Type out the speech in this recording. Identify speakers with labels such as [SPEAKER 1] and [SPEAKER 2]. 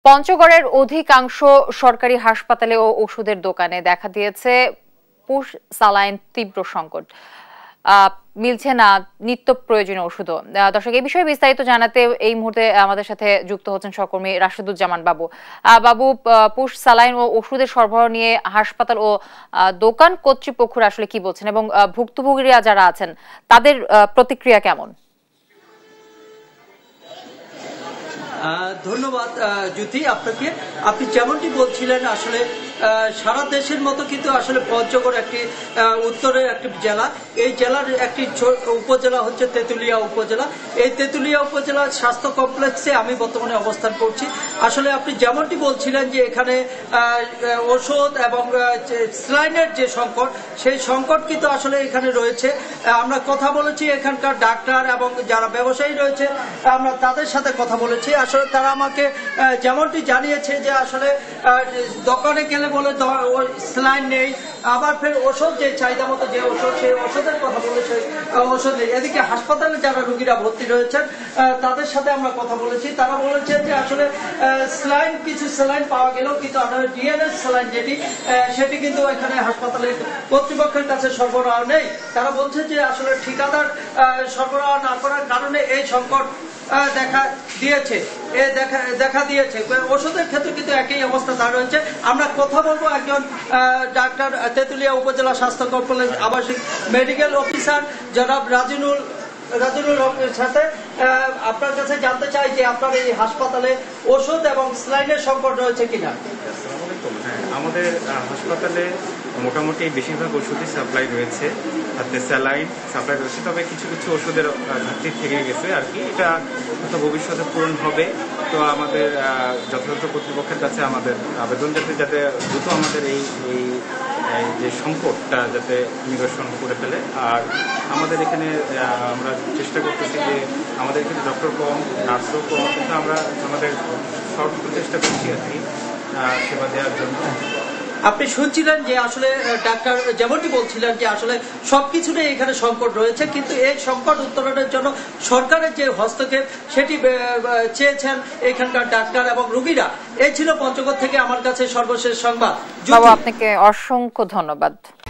[SPEAKER 1] পঞ্চগড়ের অধিকাংশ সরকারি হাসপাতালে ও ওষুধের দোকানে দেখা দিয়েছে পুশ সালাইন তীব্র সংকট। মিলছে না নিত্য প্রয়োজনীয় ওষুধও। দর্শক, এই বিষয়ে বিস্তারিত জানাতে এই মুহূর্তে আমাদের সাথে যুক্ত হচ্ছেন সহকর্মী রাশেদুজ্জামান বাবু। বাবু, পুশ সালাইন ও ওষুধের সরবরাহ নিয়ে হাসপাতাল ও দোকান কর্তৃপক্ষরা আসলে কি বলছেন এবং ভুক্তভোগীরা যারা আছেন তাদের প্রতিক্রিয়া কেমন?
[SPEAKER 2] ধন্যবাদ জ্যোতি আপনাকে। আপনি যেমনটি বলছিলেন, আসলে সারা দেশের মতো কিন্তু আসলে পঞ্চগড় একটি উত্তরের একটি জেলা। এই জেলার একটি উপজেলা হচ্ছে তেঁতুলিয়া উপজেলা। এই তেঁতুলিয়া উপজেলার স্বাস্থ্য কমপ্লেক্সে আমি বর্তমানে অবস্থান করছি। আসলে আপনি যেমনটি বলছিলেন যে এখানে ওষুধ এবং স্যালাইনের যে সংকট, সেই সংকট কিন্তু আসলে এখানে রয়েছে। আমরা কথা বলেছি এখানকার ডাক্তার এবং যারা ব্যবসায়ী রয়েছে, আমরা তাদের সাথে কথা বলেছি। আসলে তারা আমাকে যেমনটি জানিয়েছে যে আসলে দোকানে গেলে বলে স্যালাইন নেই, আবার ফের ওষুধ যে চাহিদা মতো যে ওষুধ, সেই ওষুধের কথা বলেছে ওষুধ নেই। এদিকে হাসপাতালে যারা রোগীরা ভর্তি রয়েছেন তাদের সাথে আমরা কথা বলেছি। তারা বলেছেন যে আসলে স্যালাইন, কিছু স্যালাইন পাওয়া গেলেও কিন্তু ডিএনএস স্যালাইন সেটি কিন্তু এখানে হাসপাতালের কর্তৃপক্ষের কাছে সরবরাহ নেই। তারা বলছে যে আসলে ঠিকাদার সরবরাহ না করার কারণে এই সংকট দেখা দিয়েছে। ওষুধের ক্ষেত্রে কিন্তু একই অবস্থা দাঁড়িয়েছে। আমরা কথা বলবো একজন ডাক্তার, তেঁতুলিয়া উপজেলা স্বাস্থ্য কমপ্লেক্স আবাসিক মেডিকেল অফিসার জনাব রাজিনুল হকের সাথে। আপনার কাছে জানতে চাই যে আপনার এই হাসপাতালে ওষুধ এবং স্যালাইনের সংকট রয়েছে কিনা।
[SPEAKER 3] আমাদের হাসপাতালে মোটামুটি বেশিরভাগ ওষুধই সাপ্লাই রয়েছে, হাতে স্যালাইন সাপ্লাই রয়েছে, তবে কিছু কিছু ওষুধের ঘাটতি থেকে গেছে আর কি। এটা হয়তো ভবিষ্যতে পূরণ হবে। তো আমাদের যথাযথ কর্তৃপক্ষের কাছে আমাদের আবেদন যাতে দ্রুত আমাদের এই যে সংকটটা যাতে নিরসন করে ফেলে। আর আমাদের এখানে আমরা চেষ্টা করতেছি যে আমাদের এখানে ডক্টর কম, নার্সও কম, কিন্তু আমরা আমাদের সর্বোচ্চ চেষ্টা করছি আর কি সেবা দেওয়ার জন্য।
[SPEAKER 2] আপনি শুনছিলেন যে আসলে ডাক্তার যেমনটি বলছিলেন যে আসলে সবকিছুতে এখানে সংকট রয়েছে, কিন্তু এই সংকট উত্তরণের জন্য সরকারের যে হস্তক্ষেপ সেটি চেয়েছেন এখানকার ডাক্তার এবং রোগীরা। এই ছিল পঞ্চগড় থেকে আমার কাছে সর্বশেষ সংবাদ।
[SPEAKER 1] আপনাকে অসংখ্য ধন্যবাদ।